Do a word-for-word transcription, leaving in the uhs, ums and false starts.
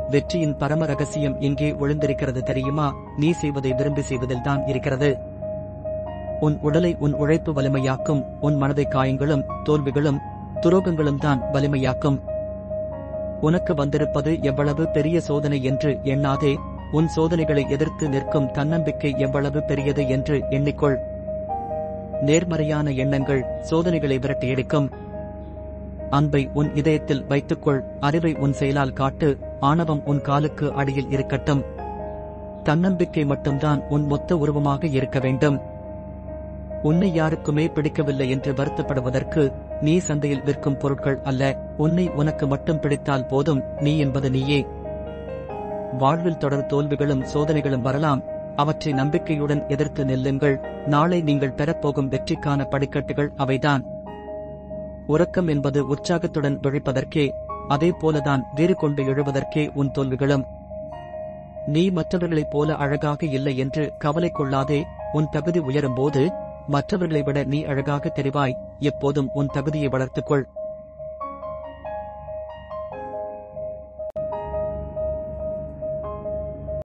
வெற்றியின் பரம ரகசியம் எங்கே ஒளிந்திருக்கிறது தெரியுமா? நீ செய்வதை விரும்பி செய்வதில்தான் இருக்கிறது. உன் உடலை உன் உழைப்பு வலிமையாக்கும். உன் மனதை காயங்களும் தோல்விகளும் துரோகங்களும் தான் வலிமையாக்கும். உனக்கு வந்திருப்பது எவ்வளவு பெரிய சோதனை என்று எண்ணாதே. உன் சோதனைகளை எதிர்த்து நிற்கும் தன்னம்பிக்கை எவ்வளவு பெரியது என்று எண்ணிக்கொள். நேர்மறையான எண்ணங்கள் சோதனைகளை விரட்டியடிக்கும். அன்பை உன் இதயத்தில் வைத்துக்கொள். அறிவை உன் செயலால் காட்டு. ஆணவம் உன் காலுக்கு அடியில் இருக்கட்டும். தன்னம்பிக்கை மட்டும்தான் உன் மொத்த உருவமாக இருக்க வேண்டும். உன்னை யாருக்குமே பிடிக்கவில்லை என்று வருத்தப்படுவதற்கு நீ சந்தையில் விற்கும் பொருட்கள் அல்ல. உன்னை உனக்கு மட்டும் பிடித்தால் போதும். நீ என்பது நீயே. வாழ்வில் தொடர் தோல்விகளும் சோதனைகளும் வரலாம். அவற்றை நம்பிக்கையுடன் எதிர்த்து நெல்லுங்கள். நாளை நீங்கள் பெறப்போகும் வெற்றிக்கான படிக்கட்டுகள் அவைதான். உறக்கம் என்பது உற்சாகத்துடன் விழிப்பதற்கே. அதே போலதான் வீறு கொண்டு எழுவதற்கே உன் தோல்விகளும். நீ மற்றவர்களைப் போல அழகாக இல்லை என்று கவலை கொள்ளாதே. உன் தகுதி உயரும்போது மற்றவர்களை விட நீ அழகாக தெரிவாய். எப்போதும் உன் தகுதியை வளர்த்துக்கொள்.